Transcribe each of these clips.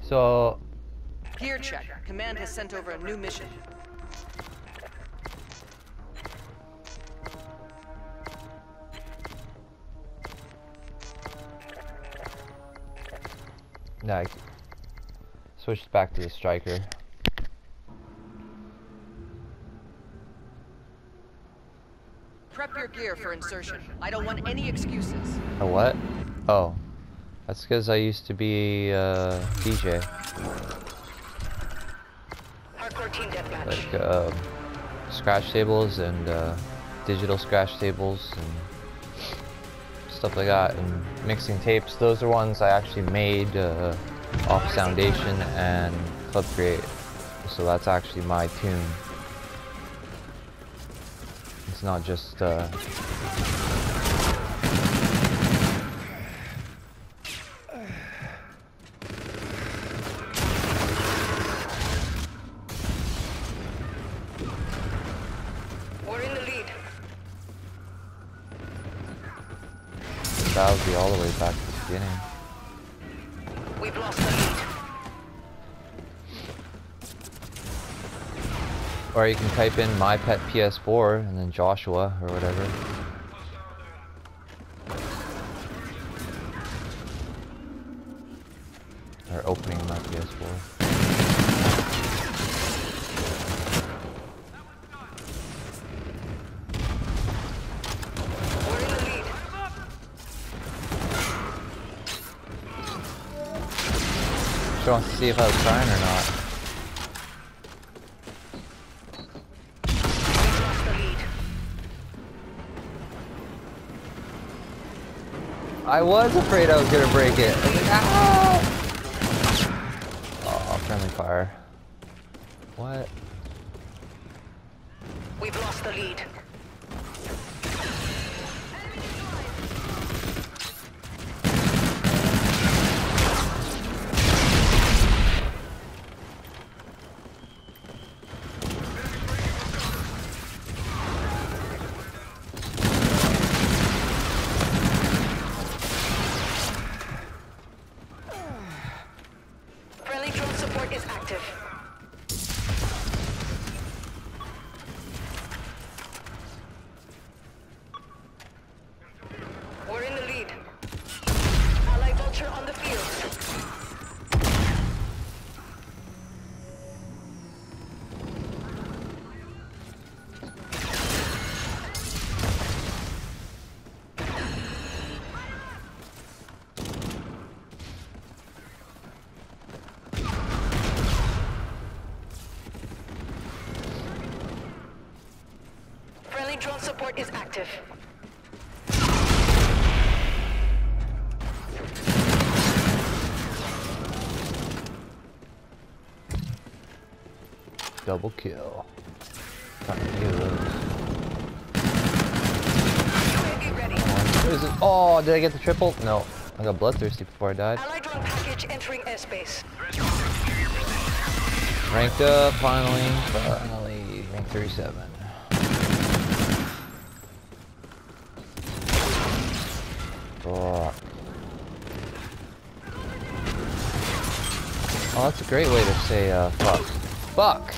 So... Gear check. Command has sent over a new mission. Nice. Switched back to the striker. Prep your gear for insertion. I don't want any excuses. A what? Oh. That's because I used to be DJ. Hardcore team deathmatch. Like scratch tables and digital scratch tables and stuff like that, and mixing tapes. Those are ones I actually made off Soundation and Club Create. So that's actually my tune. It's not just We're in the lead. that would be all the way back to the beginning. We've lost the lead. Or you can type in my pet PS4 and then Joshua or whatever. Or opening my PS4. We're in the lead. She wants to see if I was trying or not. We've lost the lead. I was afraid I was gonna break it. I was like, ah! Oh, friendly fire. What? We've lost the lead. Friendly drone support is active. We're in the lead. Allied Vulture on the field. Friendly drone support is active. Double kill. Trying to kill those. UAV ready. What is it? Oh, did I get the triple? No. I got bloodthirsty before I died. Allied drone package entering airspace. Ranked up, finally. Finally. Rank 37. Fuck. Oh, that's a great way to say, fuck. Fuck!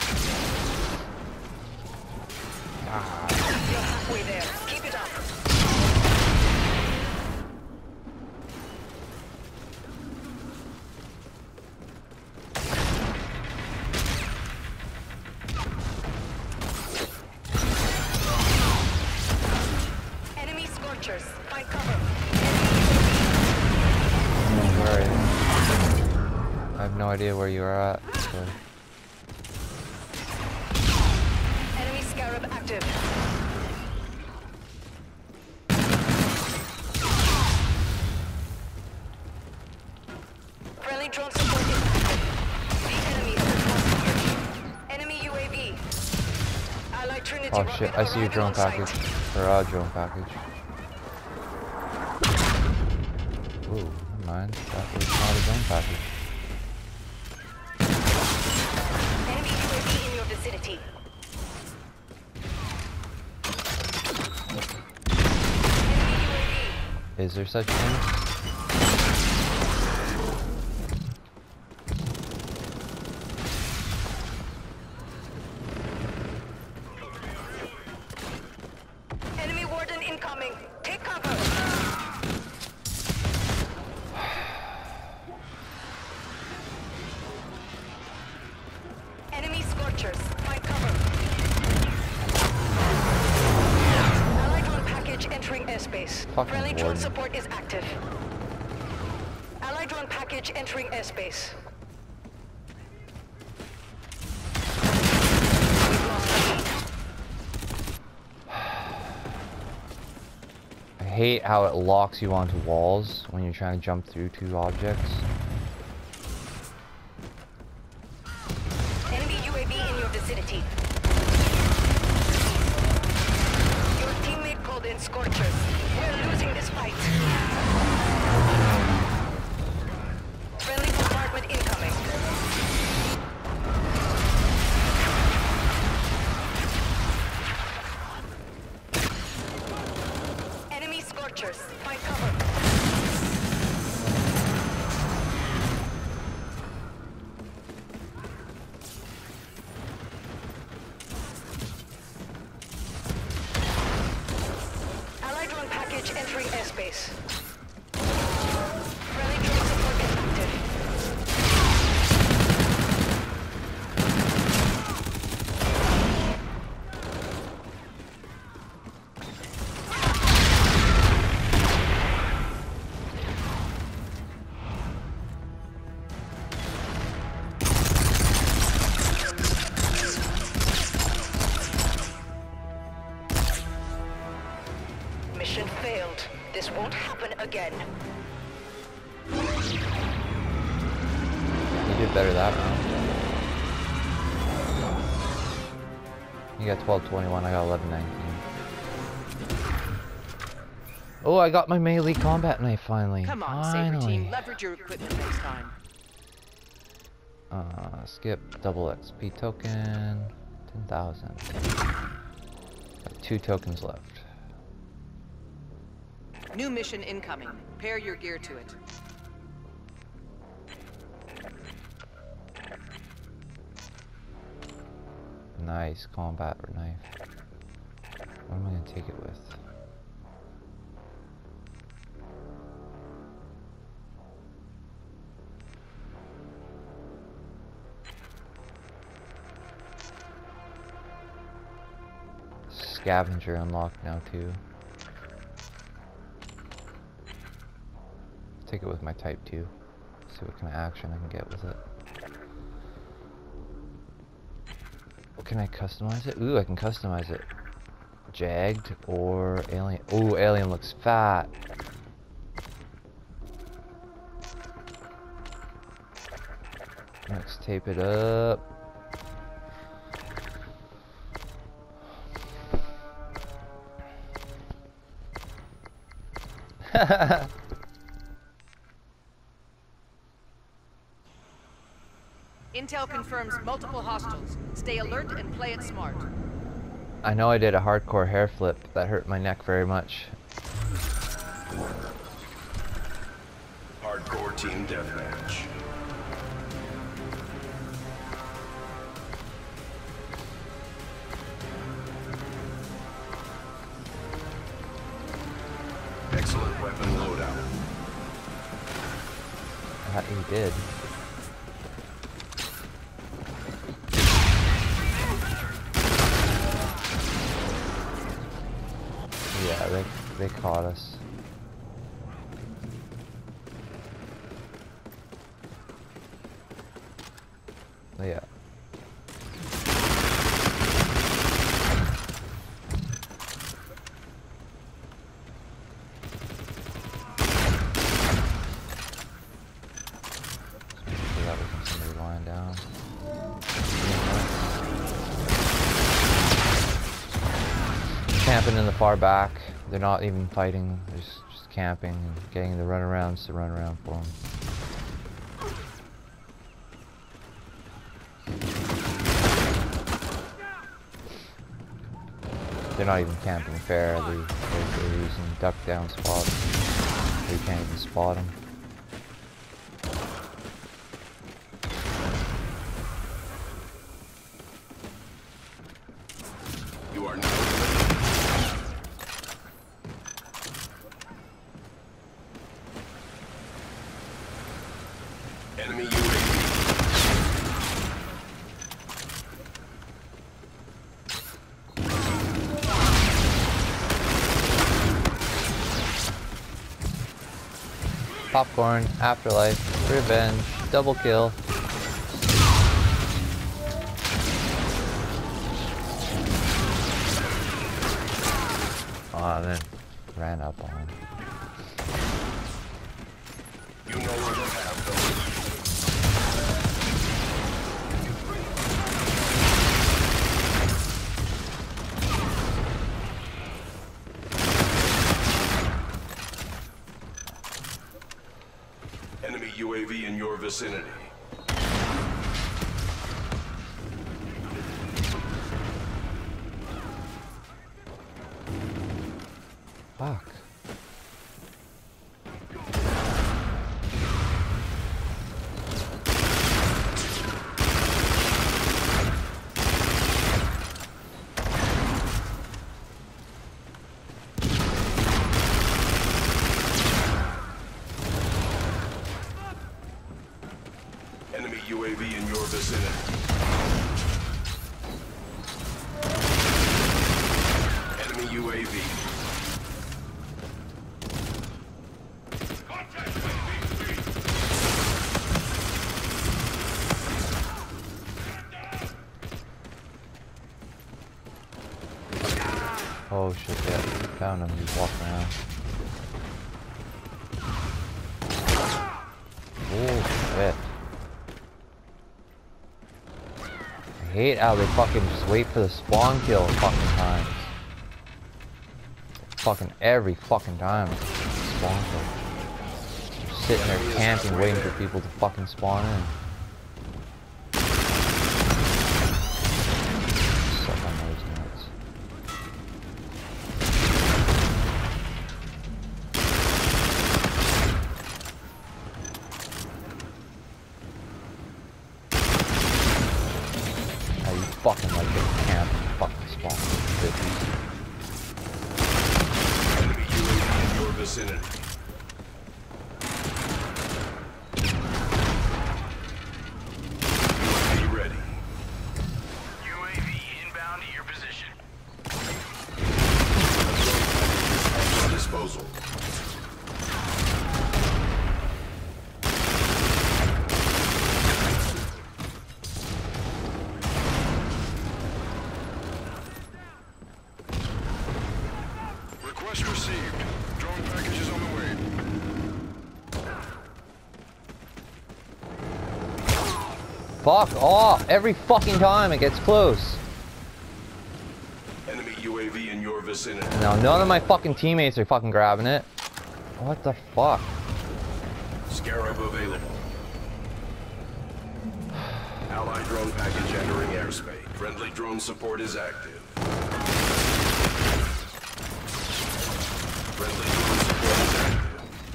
You're halfway there. Keep it up. Enemy scorchers. Find cover. Alright. I have no idea where you are at, so. Enemy scarab active. Friendly drone support is active. The enemy is hostage. Enemy UAV. Allied Trinity Oh rocket shit, I see your drone arriving on package. site. Or drone package. Ooh, never mind. That was not a drone package. Enemy UAV in your vicinity. Enemy UAV. Is there such a thing? Fucking Friendly drone warden. support is active. Allied drone package entering airspace. We've lost the lead. I hate how it locks you onto walls when you're trying to jump through two objects. Enemy UAV in your vicinity. Your teammate called in Scorchers. We're losing this fight. Friendly bombardment incoming. Enemy Scorchers. Find cover. Allied drone package entering airspace. Friendly drone support is active. Mission failed. This won't happen again. You did better that round. You got 12-21, I got 11-19. Oh, I got my melee combat knife finally. Come on, Saber team. Leverage your equipment next time. Skip double XP token, 10,000. Got 2 tokens left. New mission incoming. Pair your gear to it. Nice combat knife. What am I gonna take it with? Scavenger unlocked now too. Take it with my Type 2. See what kind of action I can get with it. What can I customize it? Ooh, I can customize it. Jagged or alien. Ooh, alien looks fat. Let's tape it up. Intel confirms multiple hostiles. Stay alert and play it smart. I know I did a hardcore hair flip that hurt my neck very much. Hardcore team deathmatch. Excellent weapon loadout. You did. Yeah, they caught us. Yeah. That wasn't somebody lying down. Camping in the far back. They're not even fighting. They're just camping and getting the runarounds to run around for them. They're not even camping fair. They're using duck down spots. You can't even spot them. You are now enemy UAV. Popcorn, Afterlife, Revenge, double kill. Oh, then ran up on him. You no longer have those. Enemy UAV in your vicinity. Fuck. Enemy UAV in your vicinity. Enemy UAV. Oh shit, yeah. Found him. He's walking around. Oh shit. I hate how they fucking just wait for the spawn kill fucking times. Fucking every fucking time. Spawn kill. Just sitting there camping, waiting for people to fucking spawn in. Suck on those nuts. How you fucking like get camp and fucking spawn, bitches. Enemy UAV in your vicinity. UAV ready. UAV inbound to your position. At your disposal. Request received. Drone package is on the way. Fuck off! Every fucking time it gets close. Enemy UAV in your vicinity. Now none of my fucking teammates are fucking grabbing it. What the fuck? Scarab available. Allied drone package entering airspace. Friendly drone support is active. Friendly drone support is active.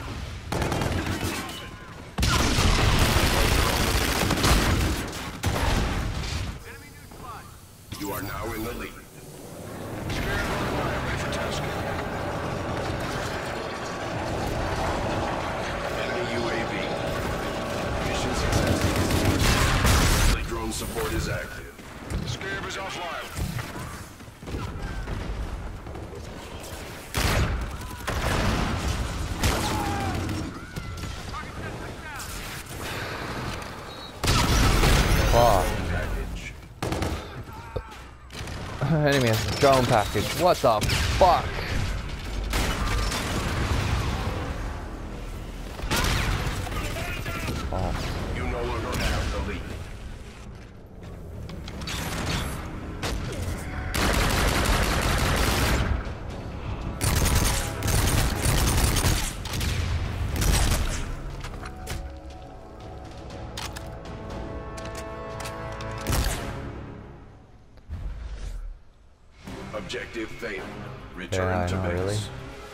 You are now in the lead. Scarab online, ready for task. Enemy UAV. Mission success. Friendly drone support is active. Scarab is offline. Fuck. Package. Enemy has a drone package. What the fuck? Fuck. You no longer have the lead. Objective failed. Return Yeah, I to know, base. really.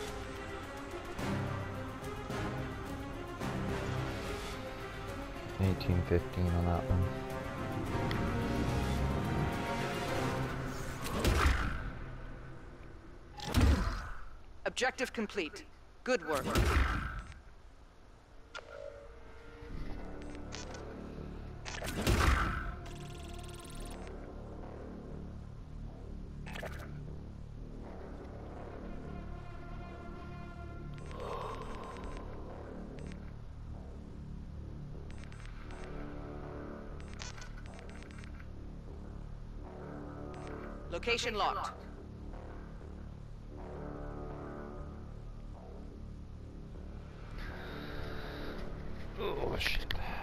$18.15 on that one. Objective complete. Good work. Location locked. Oh shit.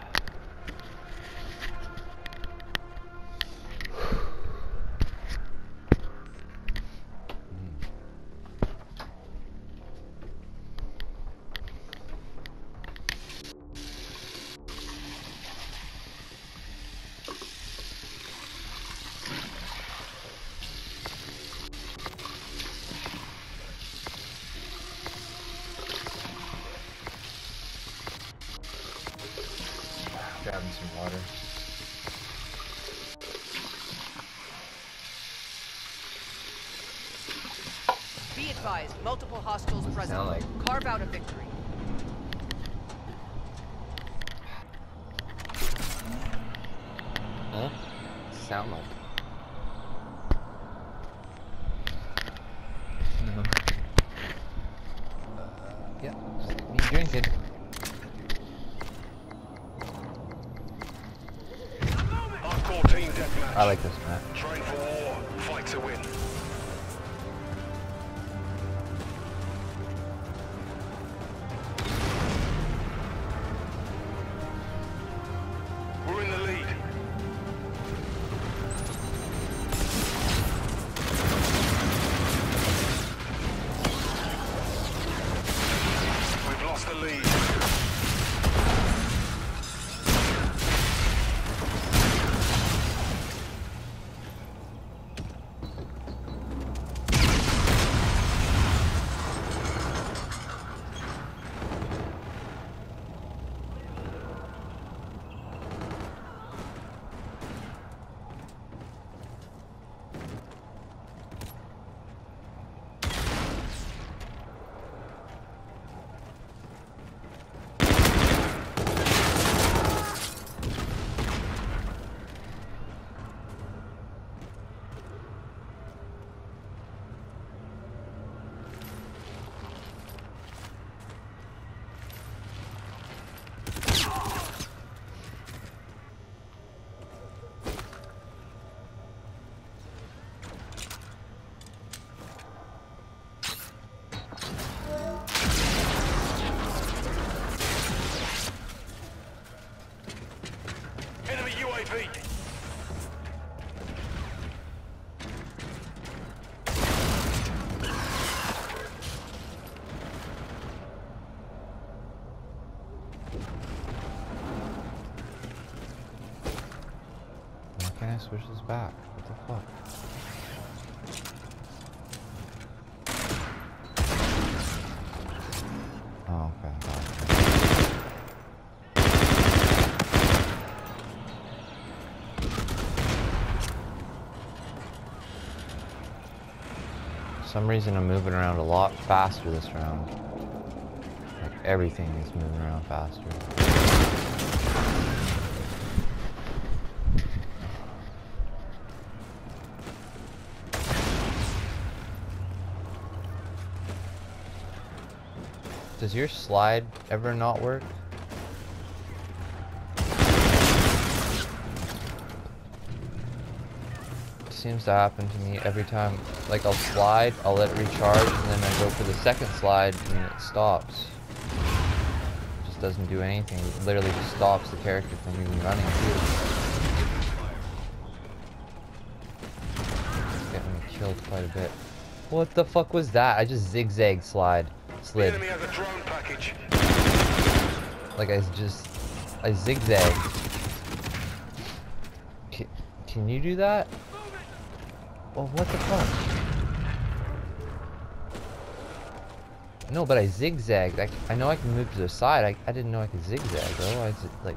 Grabbing some water. Be advised, multiple hostiles present. Sound like- Carve out a victory. Huh? Sound like? No. Yeah, just me drinking. Hardcore team deathmatch. I like this map. Train for war. Fight to win. We're in the lead. We've lost the lead. Enemy UAV. Why can't I switch this back? What the fuck? Oh, okay. Got it. For some reason I'm moving around a lot faster this round. Like everything is moving around faster. Does your slide ever not work? It seems to happen to me every time. Like I'll slide, I'll let it recharge, and then I go for the second slide and it stops. It just doesn't do anything. It literally just stops the character from even running too. It's getting me killed quite a bit. What the fuck was that? I just zigzag slid. The enemy has a drone package. Like I zigzagged. Can you do that? Well, what the fuck? No, but I zigzagged. I know I can move to the side. I didn't know I could zigzag. Otherwise, it, like.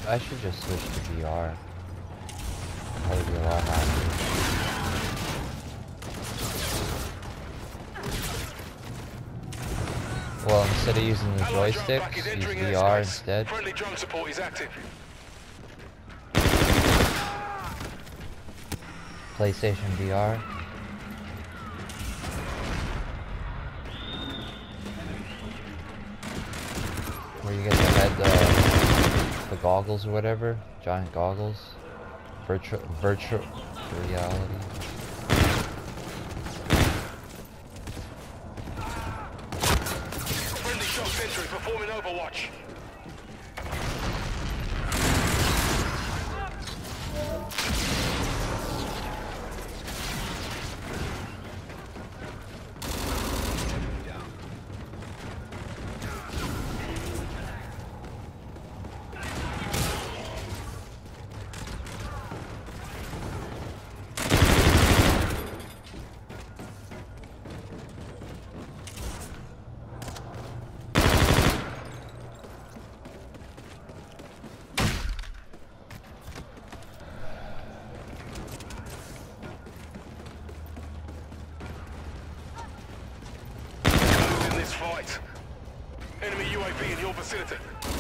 I should just switch to VR. That would be a lot happier. Well, instead of using the joysticks, use VR instead. Friendly drone support is active. PlayStation VR. Where you get the head, the goggles or whatever, giant goggles, virtual reality. Friendly shock sentry performing overwatch. Fight. Enemy UAV in your vicinity.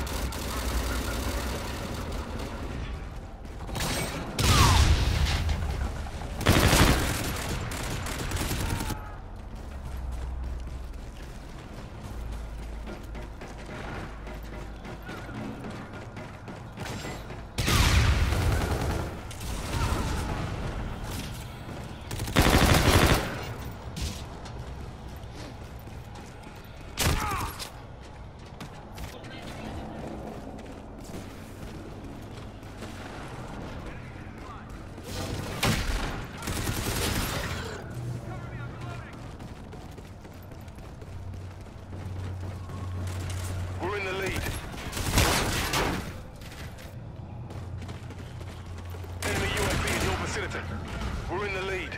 We're in the lead. Enemy UAV in your vicinity. We're in the lead.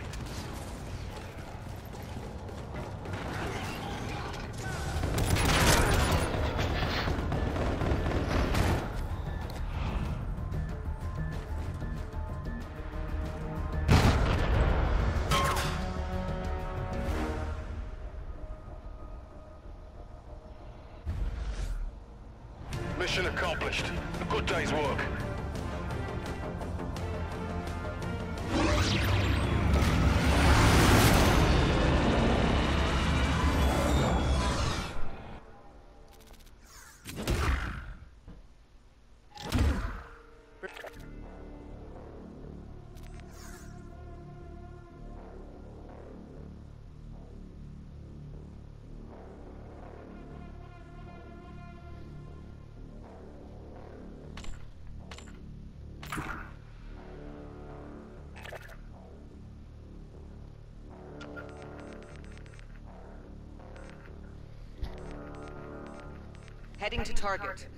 Mission accomplished. A good day's work. Heading to target.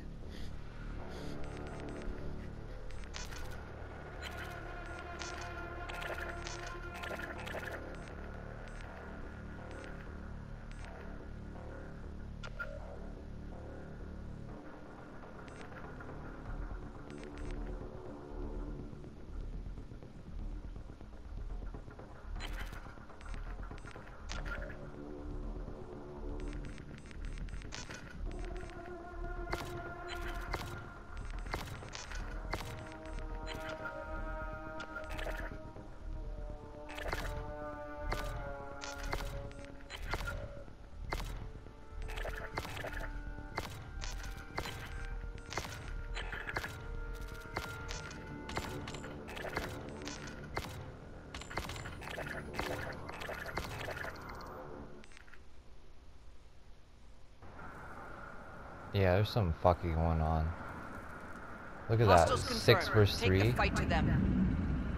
Yeah, there's something fucking going on. Look at Hostiles that, 6 confirmed. versus Take 3. the fight to them.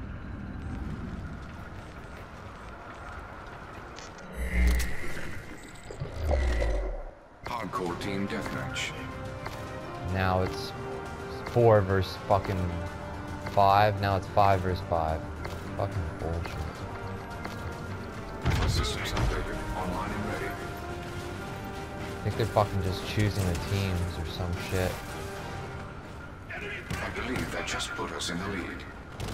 Hardcore team deathmatch. Now it's 4 versus fucking 5. Now it's 5 versus 5. Fucking bullshit. Systems updated. Online and ready. I think they're fucking just choosing the teams or some shit. believe that just put us in the lead.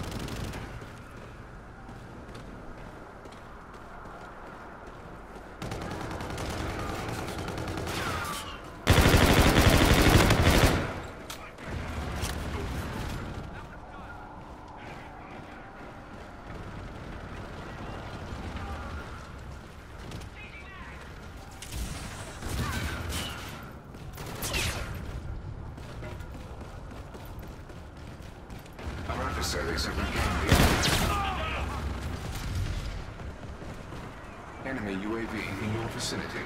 Our adversaries have regained the enemy UAV in your vicinity.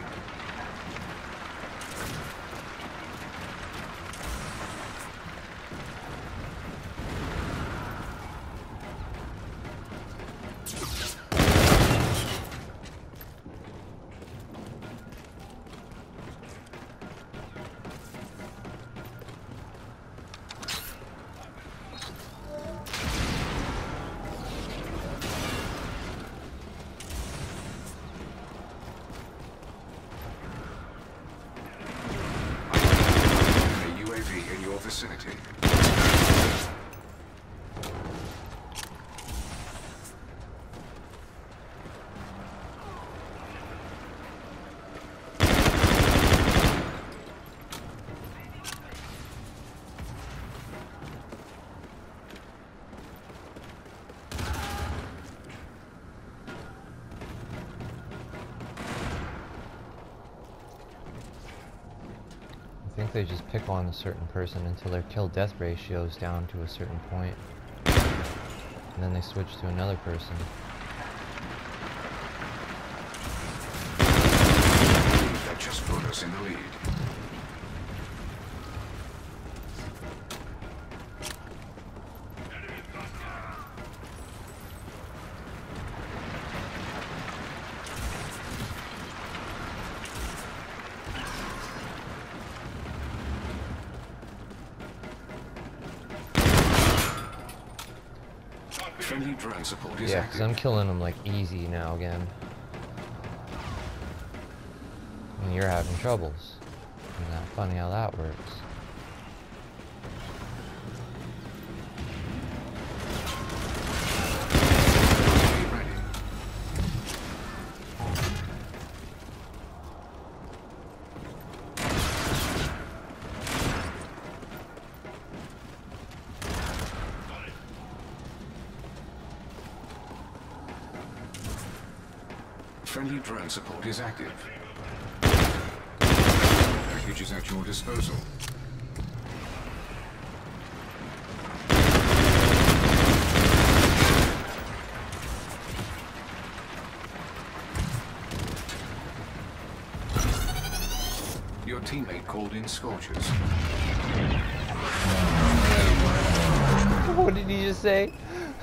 Vicinity. I think they just pick on a certain person until their kill-death ratio is down to a certain point, and then they switch to another person. That just put us in the lead. Friendly drone support is Yeah, because I'm killing them like easy now again. And you're having troubles. Isn't that funny how that works? Friendly drone support is active. Package is at your disposal. Your teammate called in Scorchers. What did he just say?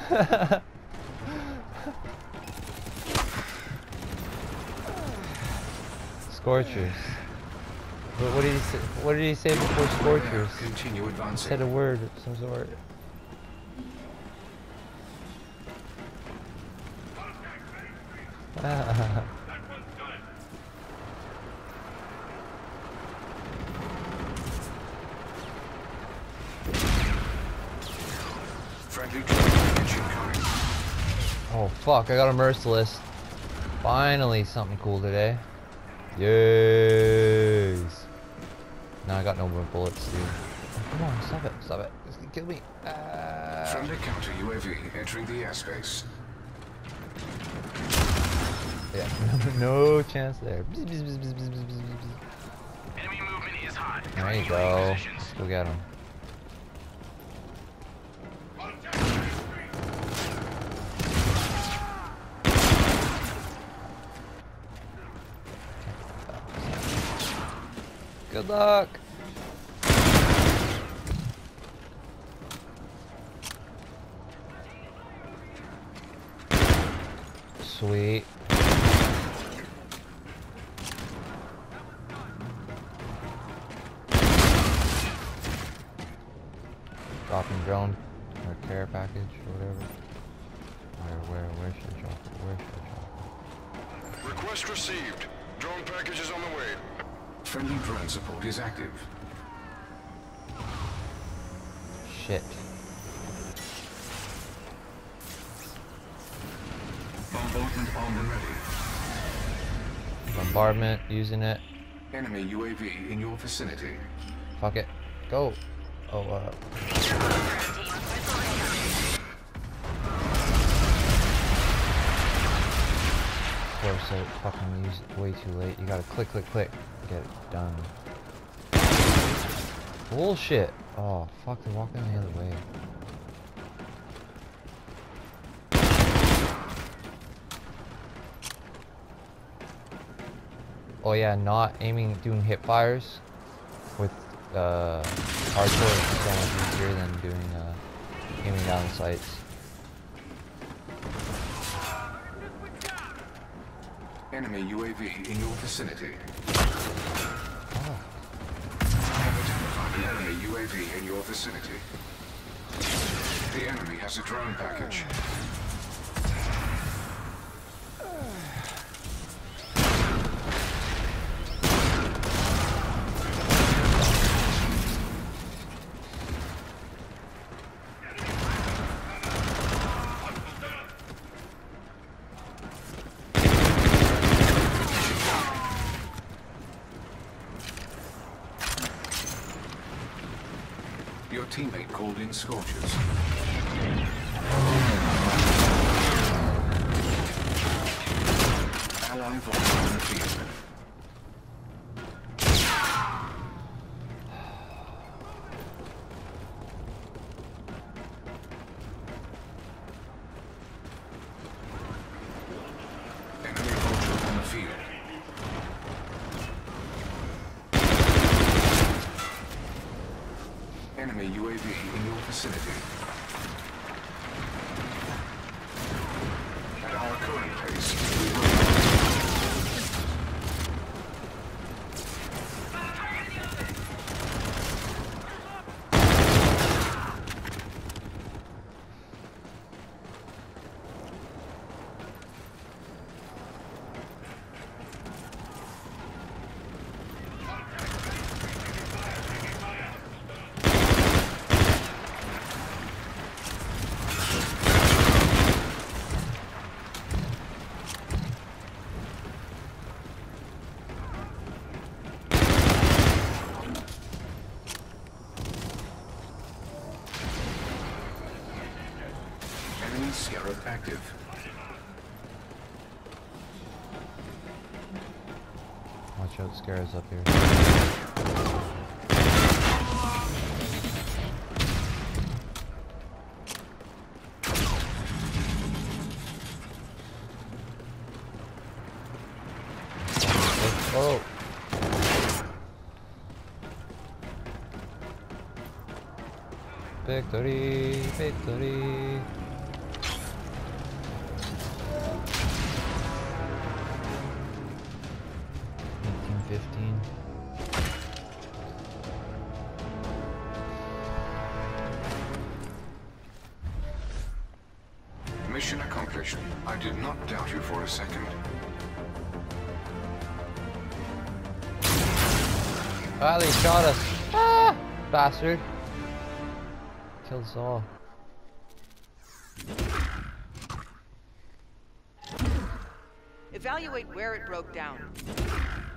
Scorchers. What did he say? What did he say before Scorchers? Continue He advancing. said a word of some sort. Friendly drone engine coming. Oh fuck! I got a merciless. Finally, something cool today. Yes. Now I got no more bullets, dude. Oh, come on, stop it, stop it. It's gonna kill me. Friendly counter UAV entering the airspace. Yeah, no chance there. Enemy movement is hot. There you go. Let's go get him. Good luck. Sweet. Dropping drone or care package or whatever. Where should I drop it? Where should I drop Request received. Drone package is on the way. Friendly drone support is active. it? Shit. equipment armed and ready. Bombardment, using it. Enemy UAV in your vicinity. Fuck it. Go. Oh, Of course, I fucking used it way too late. You gotta click, click, click. Get it done. Bullshit. Oh, fuck, they're walking the other way. Oh yeah, not aiming, doing hip fires with hardcore is so much easier than doing aiming down sights. Enemy UAV in your vicinity. Oh. I have identified an enemy UAV in your vicinity. The enemy has a drone package. Your teammate called in Scorchers. Ally Vulture in the field. Enemy Vulture on the field. Enemy UAV in your vicinity. At our current pace, we will... Enemy Scarab active. Watch out, Scarab's up here. Oh! Victory! Victory! Mission accomplished. I did not doubt you for a second. Ah, they shot us! Ah! Bastard! Killed us all. Evaluate where it broke down.